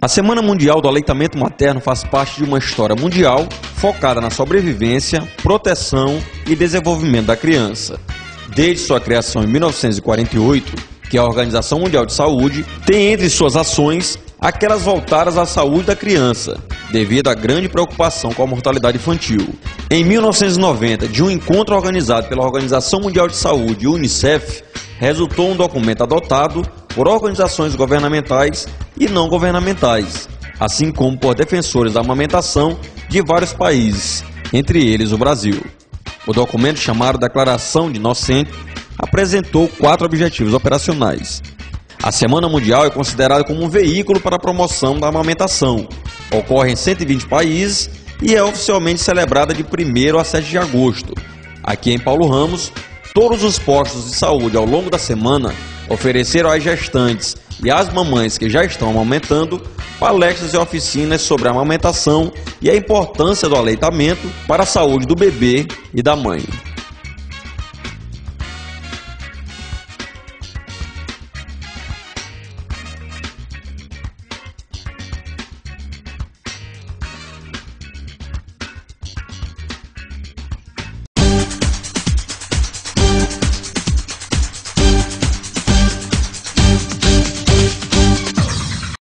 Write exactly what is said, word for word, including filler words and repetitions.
A Semana Mundial do Aleitamento Materno faz parte de uma história mundial focada na sobrevivência, proteção e desenvolvimento da criança. Desde sua criação em mil novecentos e quarenta e oito, que a Organização Mundial de Saúde tem entre suas ações aquelas voltadas à saúde da criança, devido à grande preocupação com a mortalidade infantil. Em mil novecentos e noventa, de um encontro organizado pela Organização Mundial de Saúde e Unicef, resultou um documento adotado por organizações governamentais e não governamentais, assim como por defensores da amamentação de vários países, entre eles o Brasil. O documento, chamado Declaração de Inocente, apresentou quatro objetivos operacionais. A Semana Mundial é considerada como um veículo para a promoção da amamentação. Ocorre em cento e vinte países e é oficialmente celebrada de primeiro a sete de agosto. Aqui em Paulo Ramos, todos os postos de saúde ao longo da semana ofereceram às gestantes e às mamães que já estão amamentando palestras e oficinas sobre a amamentação e a importância do aleitamento para a saúde do bebê e da mãe.